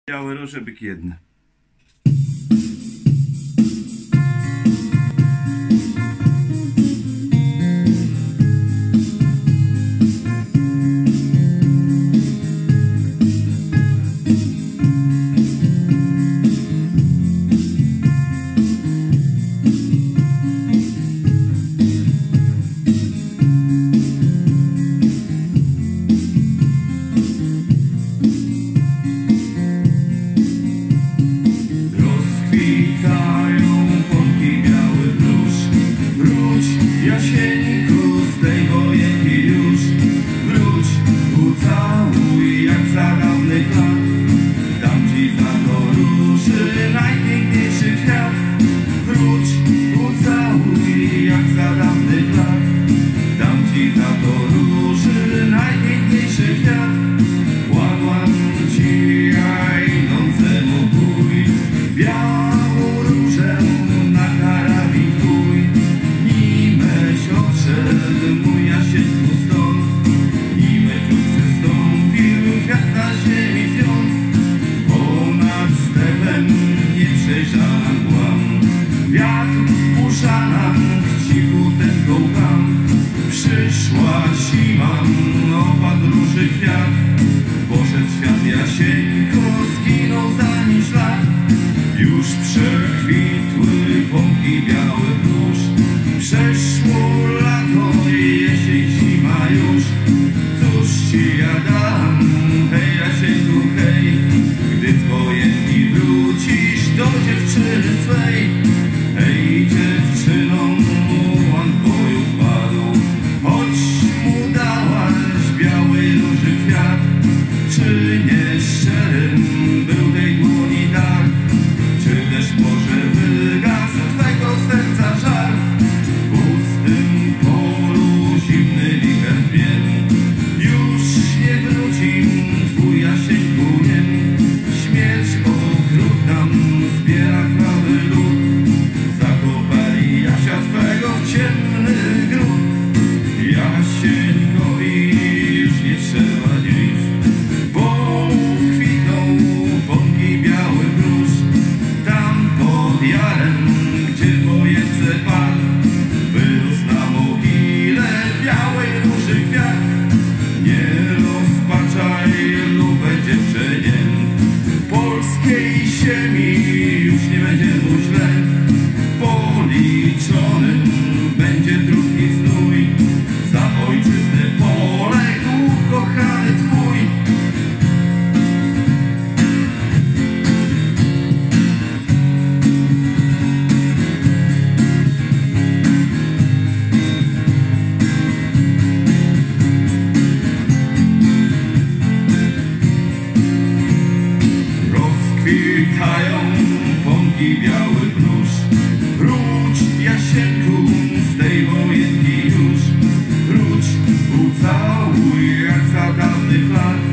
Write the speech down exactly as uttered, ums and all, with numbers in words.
Białe róże, byki jedne. Jasieńku, z tej wojenki już wróć, ucałuj jak za dawnych lat. Dam ci za to róży najpiękniejszy kwiat. Wróć, ucałuj jak za dawnych lat. Dam ci za to róży najpiękniejszy kwiat. Kładłam ci ja idącemu bój, białą różę na karabin twój. Odszedł mój Jasieńku stąd, nim cud przystąpił kwiat na ziemi zjon. Ponad stepem nieprzejrzana mgła, wiatr burza nam cichutętką tam. Przyszła zima, opadł róży kwiat, poszedł świat Jasieńko, zginął za nim ślad. Już przekwitły pąki białych róż, przeszło lato i jesień, zima już. Cóż ci ja dam, hej Jasieńku, hej, gdy z wojenki wrócisz do dziewczyny swej. Hej dziewczyno, on w boju padł, choć mu dałaś białej róży kwiat. Czy nie szczerym był tej dłoni dar, czy też może wygasł twego serca żar? W pustym polu zimny wicher bieg, już nie wróci twój Jasieńku nie. Śmierć okrutna zbiera krwawy lód, zakopali Jasia twego w ciemny gród. Jasieńkowi już nie trzeba nic, bo kwitną pąki białych róż. Tam pod jarem, gdzie w wojence padł, wyrósł na mogile białej róży kwiat. Nie rozpaczaj, lubę dziewczynie, polskiej ziemi już nie będzie mu źle. Policzonym będzie drugi znój, za ojczyznę poległ kochany twój. Rozkwitają pąki białych róż. Wróć Jasieńku, z tej wojenki już. Wróć, ucałuj jak za dawnych lat.